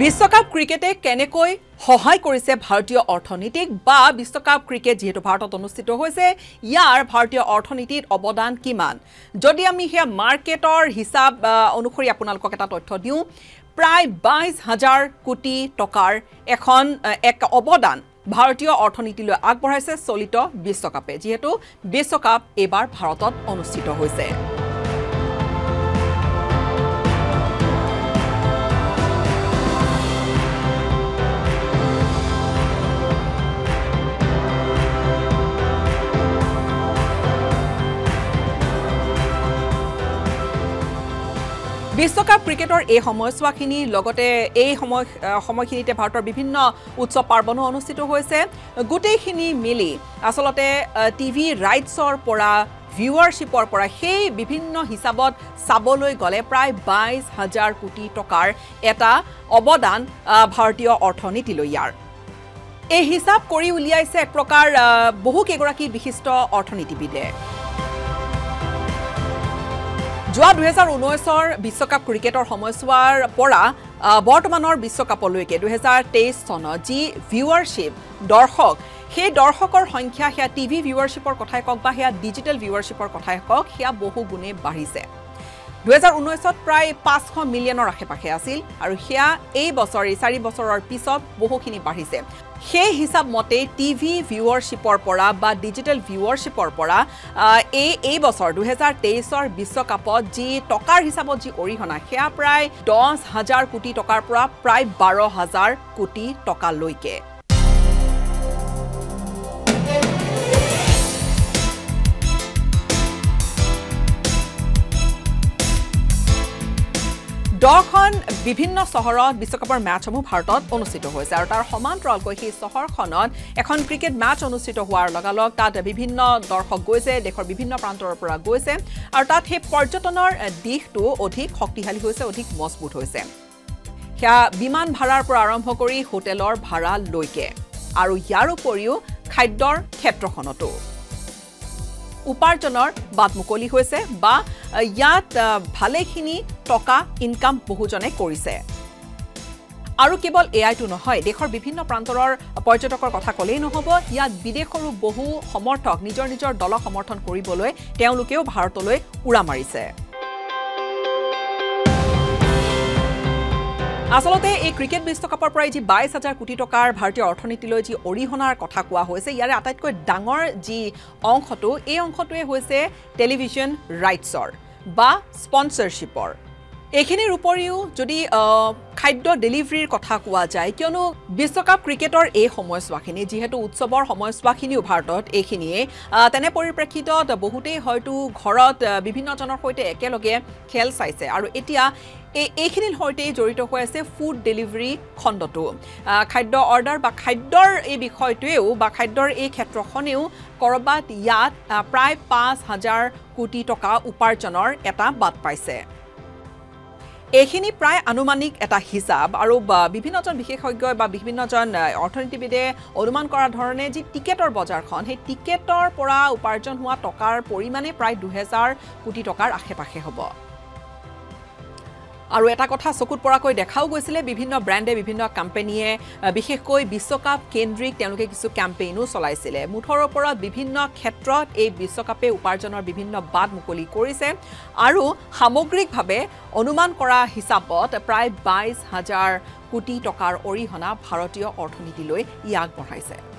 বিশ্বকাপ ক্ৰিকেটে কেনেকৈ সহায় কৰিছে ভাৰতীয় অৰ্থনীতিক বা বিশ্বকাপ ক্ৰিকেট যেহেতু ভাৰতত অনুষ্ঠিত হৈছে ইয়াৰ ভাৰতীয় অৰ্থনীতিত অৱদান কিমান যদি আমি হে মাৰ্কেটৰ হিসাব অনুসৰি আপোনালোকক এটা তথ্য দিও প্ৰায় 22,000 কোটি টকাৰ এক অৱদান ভাৰতীয় অৰ্থনীতিলৈ আগবঢ়াইছে চলিত বিশ্বকাপে যেহেতু বিশ্বকাপ এবাৰ ভাৰতত অনুষ্ঠিত হৈছে বিশ্বকাপ ক্ৰিকেটৰ এই সময়ছোৱাখিনি লগতে এই সময়খিনিতে ভাৰতৰ বিভিন্ন উৎসৱ পাৰ্বণ অনুষ্ঠিত হৈছে গোটেইখিনি মিলি আসলতে টিভি ৰাইটছৰ পৰা ভিউৱাৰশ্বিপৰ পৰা সেই বিভিন্ন হিচাপত চাবলৈ গলে প্ৰায় 22,000 কোটি টকাৰ এটা অৱদান ভাৰতীয় অৰ্থনীতিলৈ ইয়াৰ এই হিচাপ কৰি উলিয়াইছে এক প্ৰকাৰ বহু কেইগৰাকী বিশিষ্ট অৰ্থনীতিবিদে যোৱা 2019 বিশ্বকাপ ক্ৰিকেটৰ সময়ছোৱাৰ পৰা বৰ্তমানৰ বিশ্বকাপলৈকে 2023 চনত যি ভিউৱাৰশ্বিপ দৰ্শক সেই দৰ্শকৰ সংখ্যা হেয়া টিভি ভিউৱাৰশ্বিপৰ কথাই কক বা হেয়া ডিজিটেল ভিউৱাৰশ্বিপৰ কথাই কক হেয়া বহু গুণে বাঢ়িছে 2019 ত প্ৰায় 500 মিলিয়নৰ আশেপাশে আছিল আৰু হেয়া এই বছৰ 4 বছৰৰ পিছত বহুখিনি বাঢ়িছে সেই হিসাব মতে টিভি ভিউৱাৰশ্বিপৰ পৰা বা ডিজিটেল ভিউৱাৰশ্বিপৰ পৰা এই বছৰ 2023 ৰ বিশ্বকাপত যি টকাৰ হিচাপত যি অৰিহণা হেয়া প্ৰায় 10,000 কোটি টকাৰ পৰা প্ৰায় 12,000 কোটি টকা লৈকে দখন বিভিন্ন চহৰত বিশ্বকাপৰ ম্যাচসমূহ ভাৰতত অনুষ্ঠিত হৈছে আৰু তাৰ সমান্তৰালকৈ সেই চহৰখনত এখন ক্ৰিকেট ম্যাচ অনুষ্ঠিত হোৱাৰ লগালগ তাত বিভিন্ন দৰ্শক গৈছে দেশৰ বিভিন্ন প্ৰান্তৰ পৰা গৈছে আৰু তাত সেই পৰ্যটনৰ দিশটো অধিক শক্তিশালী হৈছে অধিক মজবুত হৈছে হেয়া বিমান ভাড়াৰ পৰা আৰম্ভ কৰি হোটেলৰ ভাড়া লৈকে আৰু ইয়াৰ উপৰিও খাদ্যৰ ক্ষেত্ৰখনতো উপাৰ্জনৰ বাট মুকলি হৈছে বা ইয়াত ভালেখিনি টকা ইনকাম বহুজনে কৰিছে আৰু কেৱল এআইটো নহয় দেশৰ বিভিন্ন প্ৰান্তৰৰ পৰ্যটকৰ কথা কলেই নহব ইয়াত বিদেশৰো বহু সমৰ্থক নিজৰ দলক সমৰ্থন কৰিবলৈ তেওঁলোকেও ভাৰতলৈ উৰা মাৰিছে আসলতে এই ক্ৰিকেট বিশ্বকাপৰ পৰা যি 22,000 কোটি টকাৰ ভাৰতীয় অৰ্থনীতিলৈ যি অৰিহণাৰ কথা কোৱা হৈছে ইয়াৰে আটাইতকৈ ডাঙৰ যি অংশটো এই অংশটোৱে হৈছে টেলিভিছন ৰাইটছৰ বা স্পন্সৰশ্বিপৰ এইখিনিৰ উপৰিও যদি খাদ্য ডেলিভাৰীৰ কথা কোৱা যায় কিয়নো বিশ্বকাপ ক্ৰিকেটৰ এই সময়ছোৱাখিনি যেহেতু উৎসৱৰ সময়ছোৱাখিনিও ভাৰতত এইখিনিয়ে তেনে পৰিপ্ৰেক্ষিতত বহুতেই হয়তো ঘৰত বিভিন্নজনৰ সৈতে একেলগে খেল চাইছে আৰু এতিয়া এইখিনিৰ সৈতে জড়িত হৈ আছে ফুড ডেলিভাৰী খণ্ডটো খাদ্য অৰ্ডাৰ বা খাদ্যৰ এই বিষয়টোৱেও বা খাদ্যৰ এই ক্ষেত্ৰখনেও কৰবাত ইয়াত প্ৰায় 5,000 কোটি টকা উপাৰ্জনৰ এটা বাট পাইছে এইখিনি প্ৰায় আনুমানিক এটা হিসাব আৰু বিভিন্নজন বিশেষজ্ঞ বা বিভিন্নজন অৰ্থনীতিবিদে অনুমান কৰা ধৰণে যি টিকেটৰ বজাৰখন সেই টিকেটৰ পৰা উপাৰ্জন হোৱা টকাৰ পৰিমাণে প্ৰায় 2,000 কোটি টকাৰ আশেপাশে হ'ব আৰু এটা কথা চকুত পৰাকৈ দেখাও গৈছিলে বিভিন্ন ব্ৰ্যান্ডে বিভিন্ন কোম্পানীয়ে বিশেষকৈ বিশ্বকাপ কেন্দ্ৰিক তেওঁলোকে কিছু কেম্পেইনো চলাইছিলে মুঠৰ ওপৰত বিভিন্ন ক্ষেত্ৰত এই বিশ্বকাপে উপাৰ্জনৰ বিভিন্ন বাট মুকলি কৰিছে আৰু সামগ্ৰিকভাৱে অনুমান কৰা হিচাপত প্ৰায় 22,000 কোটি টকাৰ অৰিহণা ভাৰতীয় অৰ্থনীতিলৈ আগবঢ়াইছে